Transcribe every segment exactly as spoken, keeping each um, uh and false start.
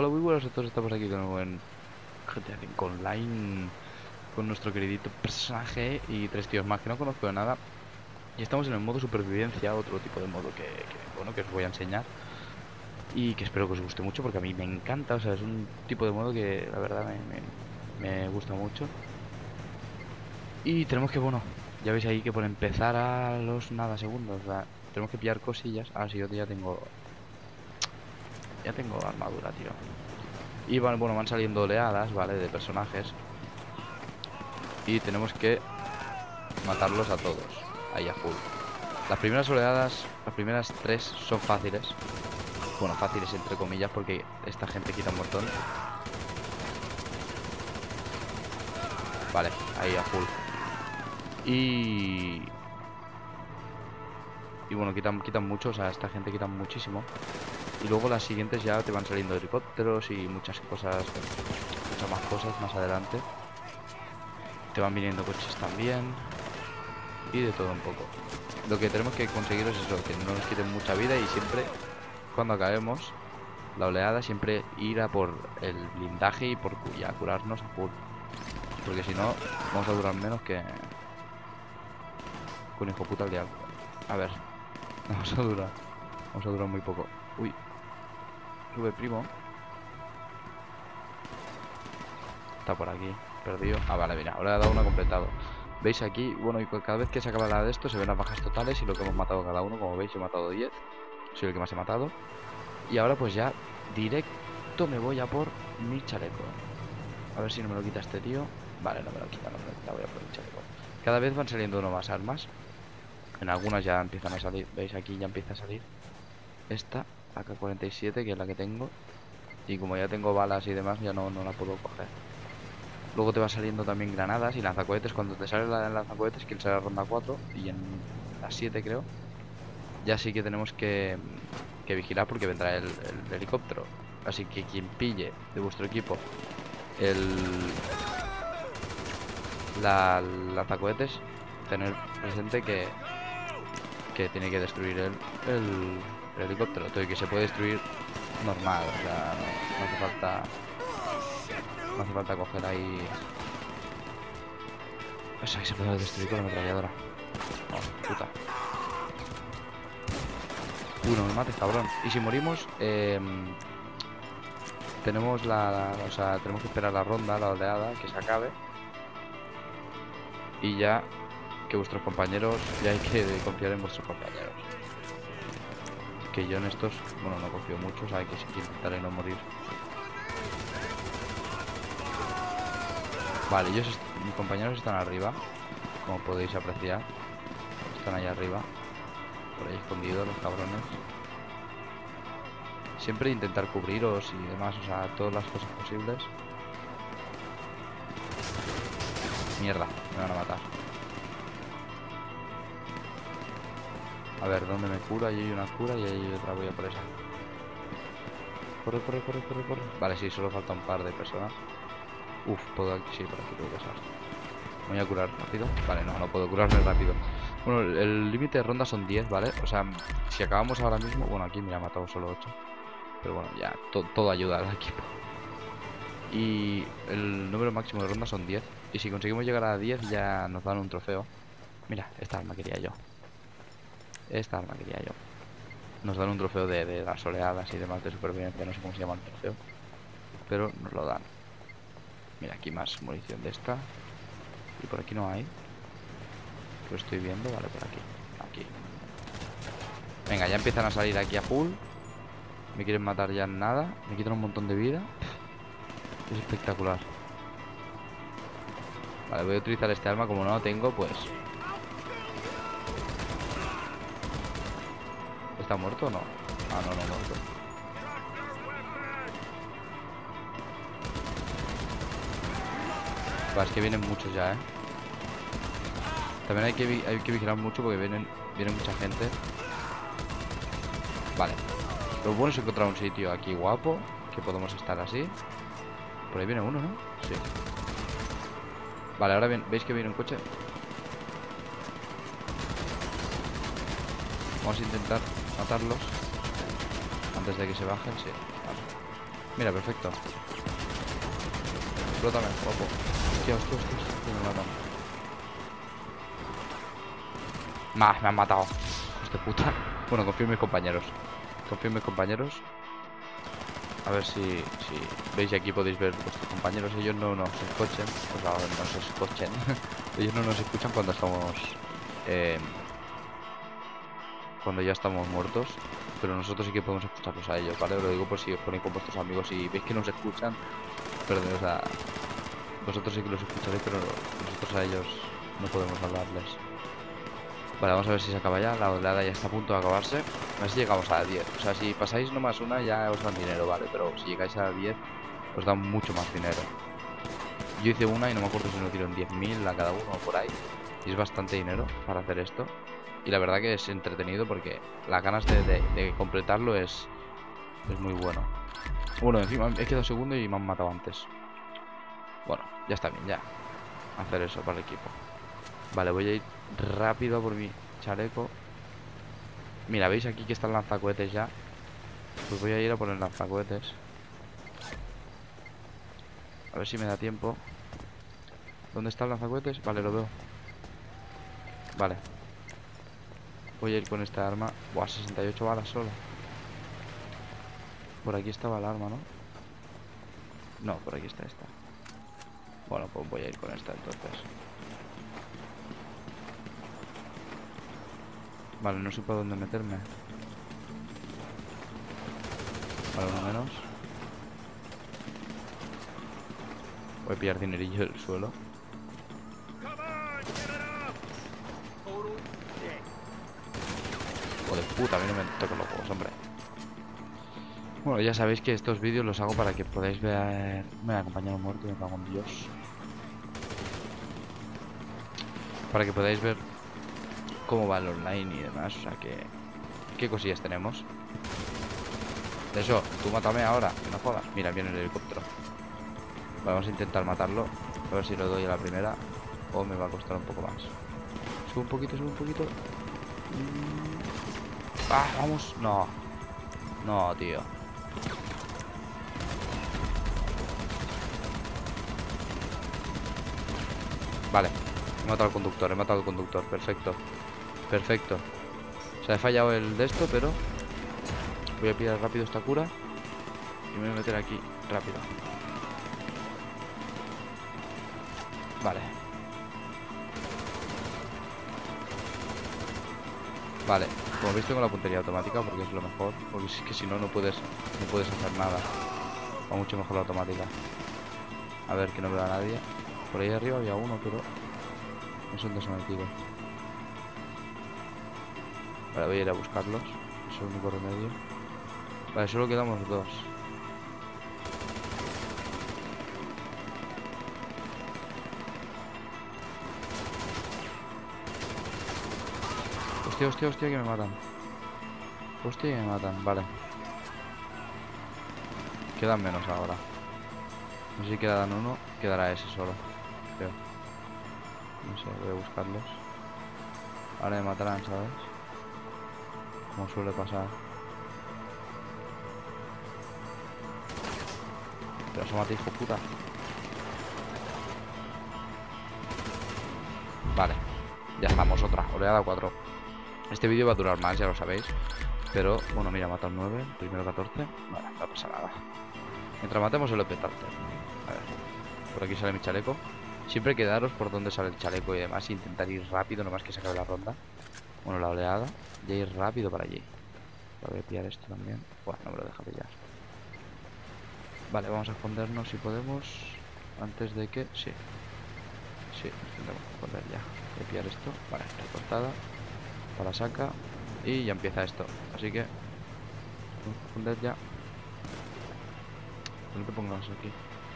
Hola, muy buenas a todos, estamos aquí de nuevo en G T A cinco Online con nuestro queridito personaje y tres tíos más que no conozco de nada. Y estamos en el modo supervivencia, otro tipo de modo que, que, bueno, que os voy a enseñar y que espero que os guste mucho porque a mí me encanta. O sea, es un tipo de modo que la verdad me, me, me gusta mucho. Y tenemos que, bueno, ya veis ahí que por empezar a los nada segundos, o sea, tenemos que pillar cosillas. Ah, sí, yo ya tengo, ya tengo armadura, tío. Y van, bueno, van saliendo oleadas, ¿vale? De personajes. Y tenemos que matarlos a todos. Ahí a full. Las primeras oleadas, las primeras tres son fáciles. Bueno, fáciles entre comillas porque esta gente quita un montón. Vale, ahí a full. Y... Y bueno, quitan, quitan mucho, o sea, esta gente quita muchísimo. Y luego las siguientes ya te van saliendo helicópteros y muchas cosas, muchas más cosas más adelante. Te van viniendo coches también. Y de todo un poco. Lo que tenemos que conseguir es eso, que no nos quiten mucha vida y siempre, cuando acabemos la oleada, siempre ir a por el blindaje y por y a curarnos a full. Porque si no, vamos a durar menos que... Con hijo puta al diablo. A ver, vamos a durar. Vamos a durar muy poco. Uy. Sube, primo. Está por aquí, perdido. Ah, vale, mira, ahora he dado una completado. ¿Veis aquí? Bueno, y cada vez que se acaba la de esto se ven las bajas totales y lo que hemos matado cada uno. Como veis, he matado diez. Soy el que más he matado. Y ahora pues ya directo me voy a por mi chaleco. A ver si no me lo quita este tío. Vale, no me lo quita, no me lo quita. Voy a por mi chaleco. Cada vez van saliendo nuevas armas. En algunas ya empiezan a salir. ¿Veis? Aquí ya empieza a salir esta A K cuarenta y siete, que es la que tengo. Y como ya tengo balas y demás, ya no, no la puedo coger. Luego te va saliendo también granadas y lanzacohetes. Cuando te sale la lanzacohetes, que sale la ronda cuatro y en la siete creo, ya sí que tenemos que, que vigilar porque vendrá el, el helicóptero. Así que quien pille de vuestro equipo el la lanzacohetes, tener presente que que tiene que destruir el, el, el helicóptero. Todo y que se puede destruir normal, o sea, no, no hace falta no hace falta coger ahí. O sea, que se puede destruir con la ametralladora. No, puta. Uy, no me mates, cabrón. Y si morimos, eh, tenemos la, la... O sea, tenemos que esperar la ronda, la oleada, que se acabe. Y ya que vuestros compañeros... Ya hay que confiar en vuestros compañeros. Que yo en estos... Bueno, no confío mucho, o sea, que sí que intentaré no morir. Vale, ellos... Mis compañeros están arriba, como podéis apreciar. Están ahí arriba. Por ahí escondidos los cabrones. Siempre intentar cubriros y demás, o sea, todas las cosas posibles. Mierda, me van a matar. A ver, ¿dónde me cura? Ahí hay una cura y ahí hay otra, voy a por esa. Corre, corre, corre, corre, corre. Vale, sí, solo falta un par de personas. Uf, puedo aquí, sí, por aquí puedo pasar. Me voy a curar rápido. Vale, no, no puedo curarme rápido. Bueno, el límite de ronda son diez, ¿vale? O sea, si acabamos ahora mismo... Bueno, aquí me ha matado solo ocho. Pero bueno, ya, to todo ayuda al equipo. Y el número máximo de rondas son diez. Y si conseguimos llegar a diez ya nos dan un trofeo. Mira, esta arma quería yo. Esta arma quería yo. Nos dan un trofeo de, de las oleadas y demás de supervivencia. No sé cómo se llama el trofeo, pero nos lo dan. Mira, aquí más munición de esta. Y por aquí no hay. Lo estoy viendo, vale, por aquí. Aquí. Venga, ya empiezan a salir aquí a full. Me quieren matar ya en nada. Me quitan un montón de vida. Es espectacular. Vale, voy a utilizar este arma. Como no lo tengo, pues... ¿Está muerto o no? Ah, no, no, muerto. Vale, es que vienen muchos ya, ¿eh? También hay que, hay que vigilar mucho porque vienen, viene mucha gente. Vale. Lo bueno es encontrar un sitio aquí guapo, que podemos estar así. Por ahí viene uno, ¿no? Sí. Vale, ahora bien, ¿veis que viene un coche? Vamos a intentar matarlos antes de que se bajen, sí. Vale. Mira, perfecto. Explótame, guapo. Hostia, hostia, hostia, hostia, me matan. Más, me han matado. Hostia puta. Bueno, confío en mis compañeros. Confío en mis compañeros. A ver si, si veis aquí podéis ver vuestros compañeros. Ellos no nos escuchen. O sea, no se escuchen. Ellos no nos escuchan cuando estamos... Eh, cuando ya estamos muertos. Pero nosotros sí que podemos escucharlos a ellos, ¿vale? Os lo digo por si os ponéis con vuestros amigos y veis que nos escuchan. Perdón, o sea... Vosotros sí que los escucharéis, pero nosotros a ellos no podemos hablarles. Vale, vamos a ver si se acaba ya. La oleada ya está a punto de acabarse. A ver si llegamos a diez. O sea, si pasáis nomás una ya os dan dinero, ¿vale? Pero si llegáis a diez os dan mucho más dinero. Yo hice una y no me acuerdo si nos dieron diez mil a cada uno o por ahí. Y es bastante dinero para hacer esto. Y la verdad que es entretenido porque las ganas de, de, de completarlo es, es muy bueno. Bueno, encima he quedado segundo y me han matado antes. Bueno, ya está bien, ya. Hacer eso para el equipo. Vale, voy a ir rápido a por mi chaleco. Mira, ¿veis aquí que está el lanzacohetes ya? Pues voy a ir a por el lanzacohetes. A ver si me da tiempo. ¿Dónde está el lanzacohetes? Vale, lo veo. Vale. Voy a ir con esta arma. Buah, sesenta y ocho balas solo. Por aquí estaba el arma, ¿no? No, por aquí está esta. Bueno, pues voy a ir con esta entonces. Vale, no sé por dónde meterme. Vale, uno menos. Voy a pillar dinerillo del suelo. Joder, puta, a mí no me tocan los juegos, hombre. Bueno, ya sabéis que estos vídeos los hago para que podáis ver... Me ha acompañado muerto, me cago en Dios. Para que podáis ver cómo va el online y demás, o sea que... ¿Qué cosillas tenemos? Eso, tú mátame ahora, no jodas. Mira, viene el helicóptero. Vale, vamos a intentar matarlo. A ver si lo doy a la primera o me va a costar un poco más. Sube un poquito, sube un poquito. Ah, vamos. No. No, tío. Vale. He matado al conductor, he matado al conductor. Perfecto. Perfecto. O sea, he fallado el de esto, pero... Voy a pillar rápido esta cura. Y me voy a meter aquí rápido. Vale. Vale, como veis tengo la puntería automática porque es lo mejor. Porque es que si no, no puedes no puedes hacer nada. Va mucho mejor la automática. A ver, que no veo a nadie. Por ahí arriba había uno, pero no sé dónde se ha metido. Vale, voy a ir a buscarlos. Es el único remedio. Vale, solo quedamos dos. Hostia, hostia, hostia, que me matan. Hostia, que me matan, vale. Quedan menos ahora. No sé si quedan uno, quedará ese solo, creo. No sé, voy a buscarlos. Ahora me matarán, ¿sabes? Como suele pasar. Pero asómate, hijo puta. Vale, ya estamos, otra, oleada cuatro. Este vídeo va a durar más, ya lo sabéis. Pero, bueno, mira, mata al nueve, primero catorce. Vale, no pasa nada. Mientras matemos el petarte. A ver, por aquí sale mi chaleco. Siempre quedaros por donde sale el chaleco y demás. E intentar ir rápido, nomás que se acabe la ronda. Bueno, la oleada. Y ir rápido para allí. Voy a pillar esto también. Bueno, no me lo deja pillar. Vale, vamos a escondernos si podemos. Antes de que... Sí. Sí, nos tendremos que esconder ya. Voy a pillar esto. Vale, recortada. Para saca. Y ya empieza esto. Así que... Vamos a esconder ya. No te pongas aquí.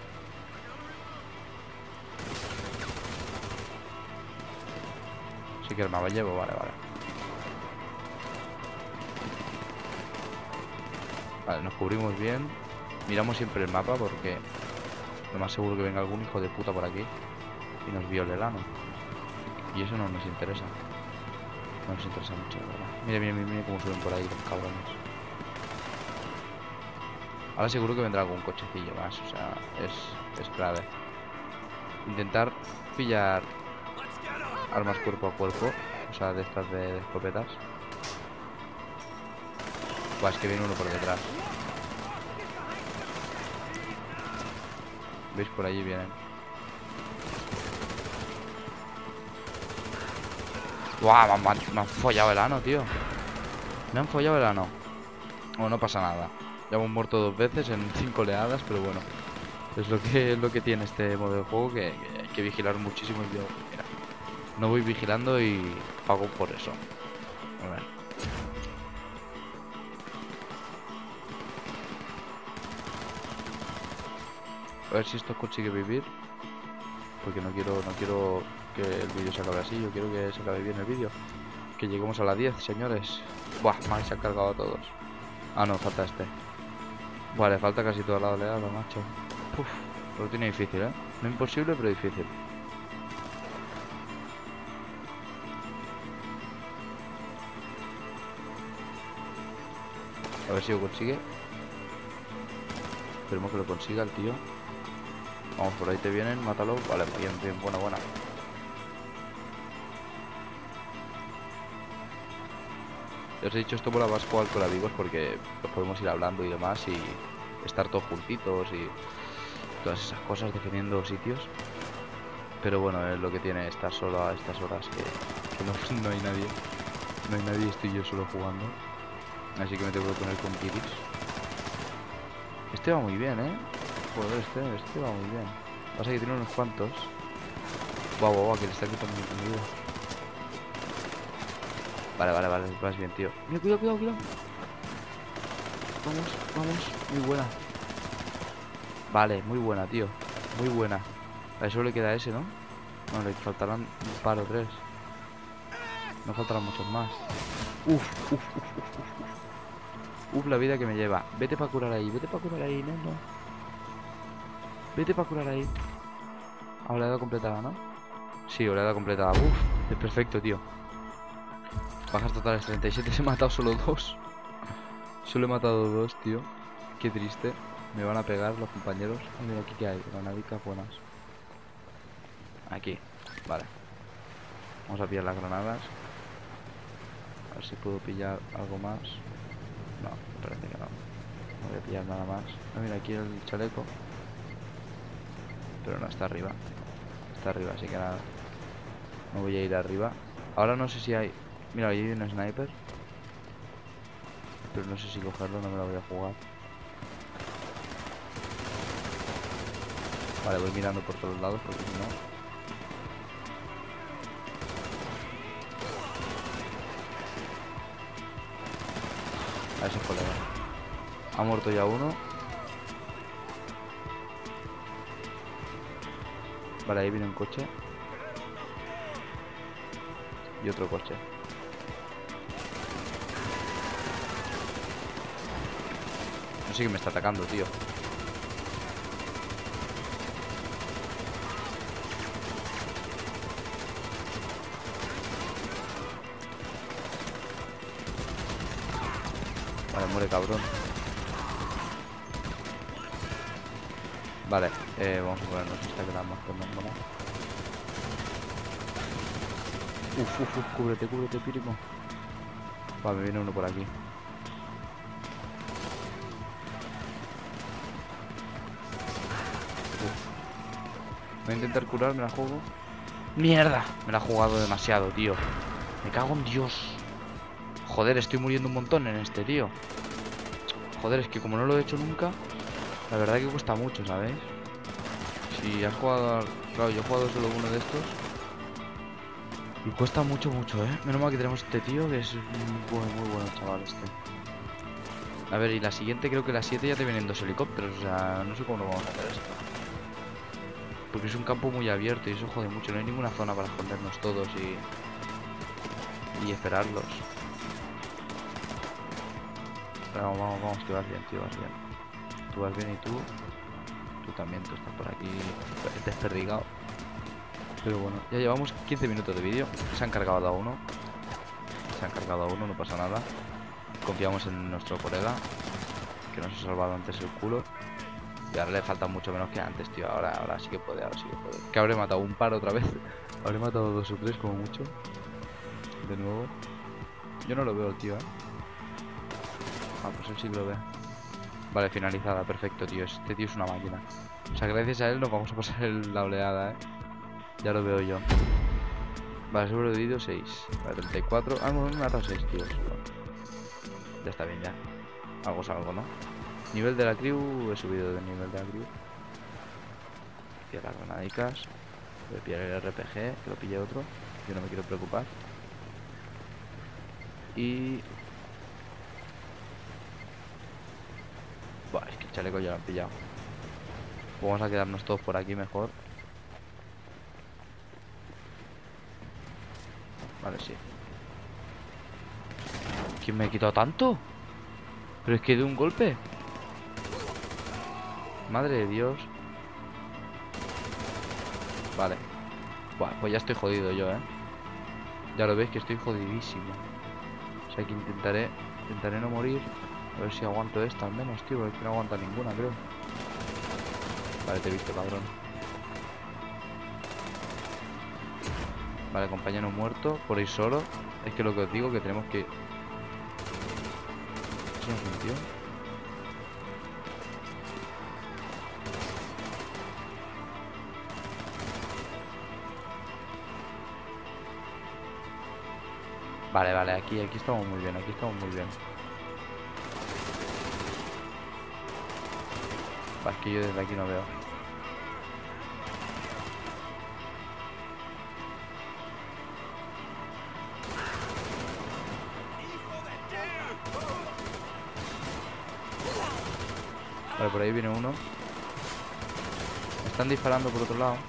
Sí que el mapa llevo, vale, vale. Vale, nos cubrimos bien. Miramos siempre el mapa porque lo más seguro que venga algún hijo de puta por aquí y nos viole el ano. Y eso no nos interesa. No nos interesa mucho, la verdad. Mira, mira, mira, mira cómo suben por ahí los cabrones. Ahora seguro que vendrá algún cochecillo más. O sea, es, es clave. Intentar pillar armas cuerpo a cuerpo. O sea, de estas de, de escopetas. Buah, es que viene uno por detrás. ¿Veis? Por allí vienen. Buah, me han, me han follado el ano, tío. Me han follado el ano. Bueno, no pasa nada. Ya hemos muerto dos veces en cinco oleadas, pero bueno. Es lo que, es lo que tiene este modo de juego, que, que hay que vigilar muchísimo el video. Mira, no voy vigilando y pago por eso. A ver. A ver si esto consigue vivir. Porque no quiero, no quiero que el vídeo se acabe así. Yo quiero que se acabe bien el vídeo. Que lleguemos a las diez, señores. Buah, más se han cargado a todos. Ah, no, falta este. Vale, falta casi toda la oleada, macho. Uf, lo tiene difícil, ¿eh? No imposible, pero difícil. A ver si lo consigue. Esperemos que lo consiga el tío. Vamos, por ahí te vienen, mátalo. Vale, bien, bien, buena, buena. Ya os he dicho, esto mola más jugar con amigos porque nos podemos ir hablando y demás y estar todos juntitos y todas esas cosas, defendiendo sitios. Pero bueno, es lo que tiene estar solo a estas horas, que, que no, no hay nadie. No hay nadie, estoy yo solo jugando. Así que me tengo que poner con Kiris. Este va muy bien, ¿eh? Joder, este, este va muy bien. Pasa que tiene unos cuantos. Guau, guau, guau, que le está quitando mi vida. Vale, vale, vale, vas bien, tío. Mira, cuidado, cuidado, cuidado. Vamos, vamos, muy buena. Vale, muy buena, tío. Muy buena. A eso le queda ese, ¿no? No, le faltarán un par o tres. No faltarán muchos más. Uf, uf, uf, uf, uf. Uf, la vida que me lleva. Vete para curar ahí, vete para curar ahí, no, no. Vete para curar ahí. Ah, oleada completada, ¿no? Sí, oleada completada. Uf, es perfecto, tío. Bajas totales treinta y siete, se he matado solo dos. Solo he matado dos, tío. Qué triste. Me van a pegar los compañeros. Ah, mira, aquí que hay granadicas buenas. Aquí, vale. Vamos a pillar las granadas. A ver si puedo pillar algo más. No, parece que no. No voy a pillar nada más. Ah, mira, aquí el chaleco. Pero no, está arriba. Está arriba, así que nada. No voy a ir arriba. Ahora no sé si hay... Mira, ahí hay un sniper. Pero no sé si cogerlo, no me lo voy a jugar. Vale, voy mirando por todos lados porque si no... A ese colega. Ha muerto ya uno. Vale, ahí viene un coche. Y otro coche. No sé qué me está atacando, tío. Vale, muere cabrón. Vale, eh, vamos a ponernos esta que la más que nos mola. Uf, uf, uf, cúbrete, cúbrete, primo. Vale, me viene uno por aquí. Uf. Voy a intentar curar, me la juego. ¡Mierda! Me la he jugado demasiado, tío. Me cago en Dios. Joder, estoy muriendo un montón en este, tío. Joder, es que como no lo he hecho nunca, la verdad que cuesta mucho, ¿sabéis? Si has jugado... Claro, yo he jugado solo uno de estos. Y cuesta mucho, mucho, ¿eh? Menos mal que tenemos este tío, que es muy, muy bueno, chaval, este. A ver, y la siguiente, creo que la siete ya te vienen dos helicópteros. O sea, no sé cómo lo vamos a hacer esto. Porque es un campo muy abierto y eso jode mucho. No hay ninguna zona para escondernos todos y... Y esperarlos. Pero vamos, vamos, vamos, que vas bien, tío, vas bien. Tú vas bien y tú... Tú también, tú estás por aquí desperdigado. Pero bueno, ya llevamos quince minutos de vídeo. Se han cargado a uno. Se han cargado a uno, no pasa nada. Confiamos en nuestro colega. Que nos ha salvado antes el culo. Y ahora le falta mucho menos que antes, tío. Ahora, ahora sí que puede, ahora sí que puede. Que habré matado un par otra vez. Habré matado dos o tres como mucho. De nuevo. Yo no lo veo, tío, ¿eh? Ah, pues él sí lo ve. Vale, finalizada, perfecto, tío. Este tío es una máquina. O sea, gracias a él nos vamos a pasar el, la oleada, ¿eh? Ya lo veo yo. Vale, sobrevivido seis. Vale, treinta y cuatro. Ah, no, me he matado seis, tíos. Ya está bien, ya. Algo es algo, ¿no? Nivel de la crew. He subido de nivel de la crew. Pillar las granadicas. Voy a pillar el R P G, que lo pille otro. Yo no me quiero preocupar. Y... Buah, es que el chaleco ya lo han pillado. Vamos a quedarnos todos por aquí mejor. Vale, sí. ¿Quién me ha quitado tanto? Pero es que de un golpe. Madre de Dios. Vale. Buah, pues ya estoy jodido yo, ¿eh? Ya lo veis que estoy jodidísimo. O sea que intentaré Intentaré no morir. A ver si aguanto esta al menos, tío. Porque no aguanta ninguna, creo. Vale, te he visto, cabrón. Vale, compañero muerto. Por ahí solo. Es que lo que os digo que tenemos que... ¿Eso no es un tío? Vale, vale, aquí, aquí estamos muy bien, aquí estamos muy bien. Vale, es que yo desde aquí no veo. Vale, por ahí viene uno. Me están disparando por otro lado.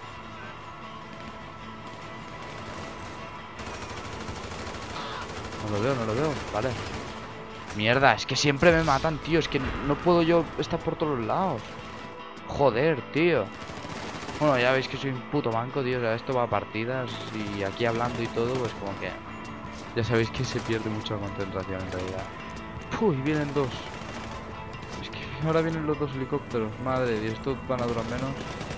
No lo veo, no lo veo, vale. Mierda, es que siempre me matan, tío. Es que no puedo yo estar por todos lados. Joder, tío. Bueno, ya veis que soy un puto manco, tío. O sea, esto va a partidas y aquí hablando y todo, pues como que... Ya sabéis que se pierde mucha concentración en realidad. Uy, vienen dos. Es que ahora vienen los dos helicópteros. Madre de Dios, estos van a durar menos.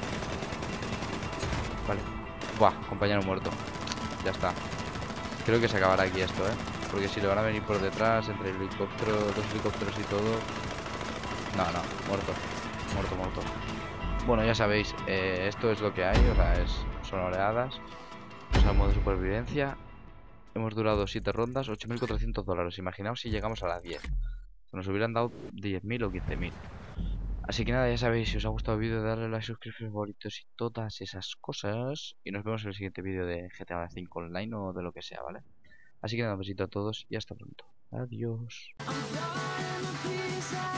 Vale. Buah, compañero muerto. Ya está. Creo que se acabará aquí esto, ¿eh? Porque si le van a venir por detrás, entre el helicóptero, dos helicópteros y todo... No, no, muerto. Muerto, muerto. Bueno, ya sabéis, eh, esto es lo que hay, o sea, es, son oleadas. O sea, modo de supervivencia. Hemos durado siete rondas, ocho mil cuatrocientos dólares. Imaginaos si llegamos a las diez. Nos hubieran dado diez mil o quince mil. Así que nada, ya sabéis, si os ha gustado el vídeo, darle like, suscribiros, favoritos y todas esas cosas. Y nos vemos en el siguiente vídeo de G T A cinco Online o de lo que sea, ¿vale? Así que nada, un besito a todos y hasta pronto. Adiós.